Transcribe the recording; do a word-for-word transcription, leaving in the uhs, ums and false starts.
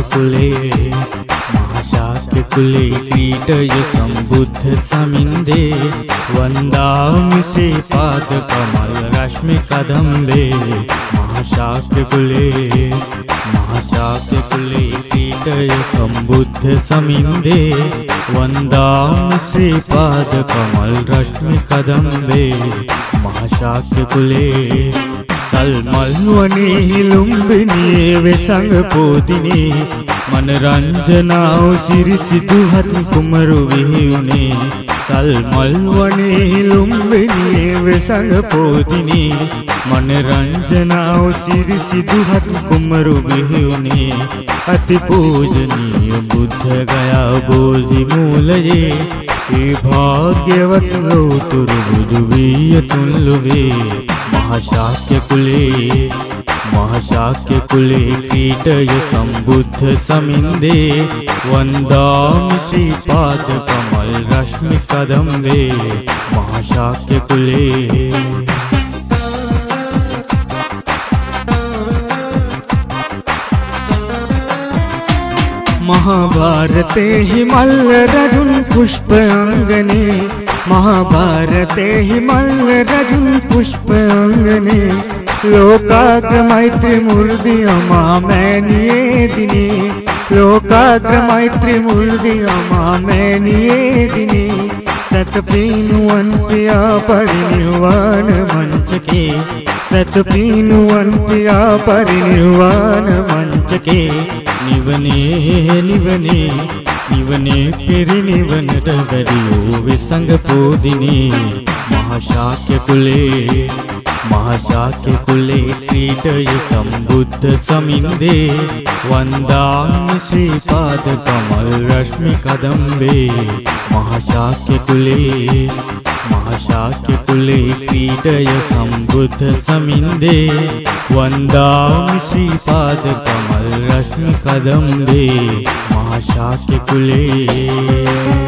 कुले महाशाक्य कुले कीटय संबुद्ध समिंदे वंदामि श्रीपाद कमल रश्मि कदम्बे महाशाक्य कुले महाशाक्य कुले कीटय संबुद्ध समिंदे वंदामि श्रीपाद कमल रश्मि कदम्बे महाशाक्य कुले सलमल वने लुंबिनी वे संग पोदिनी मनरंजनाओ सिरि सिधुहत कुमरु विहुने सलमल वने लुंबिनी वे संग पोदिनी मनरंजनाओ सिरि सिधुहत कुमरु विहुने अति पूजनीय बुद्ध गया बोधि मूलये हे भाग्यवत लोतुर बुधुवीय तुल्लुवे महाशाक्य कुले महाशाक्य कुले कीटय संबुद्ध समिंदे वंदामि श्रीपाद कमल रश्मि कदम्बे महाशाक्य कुले महाभारते हिमल्ल रजुन पुष्प अंगने महाभारते हिमल्ल रजुन पुष्प अंगने लोकाग्र मैत्री मूर्ति अमा मैनिये दिने लोकाग्र मैत्री मूर्ति अमा मैनिये दिने सतपीनुवन पिया परिनिर्वाण मंच के सतपीनुवन पिया परिनिर्वाण मंच के निवने निवने निवने फिर निवन डगरियो विसंग पोदिनी महाशाक्य कुले महाशाक्य कुले कीटय संबुद्ध समिंदे वंदामि श्रीपाद कमल रश्मि कदम्बे महाशाक्य कुले महाशाक्य कुले कीटय संबुद्ध समिंदे वंदामि श्रीपाद कमल रश्मि कदम्बे महाशाक्य कुले।